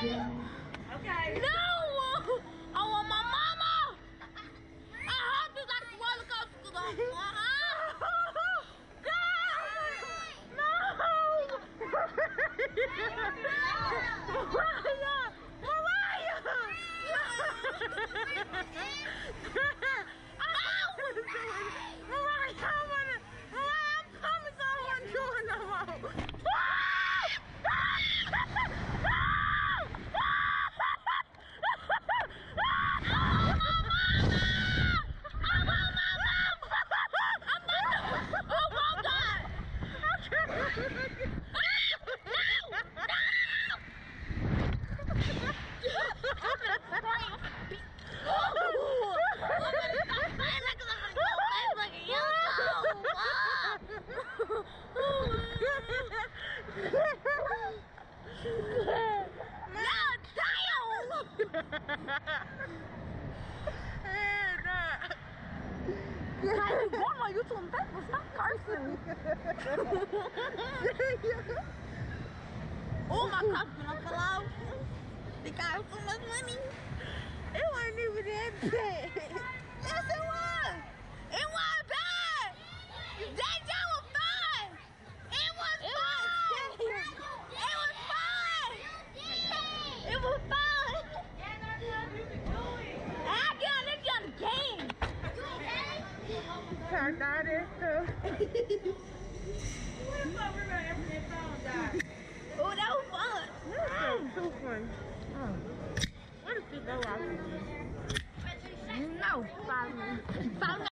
Okay. No! I want my mama! I hope you got the roller coaster though. You too impactful. Stop cursing. Oh, my customer fell out. They got so much money. It wasn't even that bad. Yes, it was. It wasn't bad. That job was fun. It was fun. It was fun. It was fun. I got it on the game. Turned out it too. Oh, that was fun. That's so funny. What if you go out? No, 5 minutes. 5 minutes.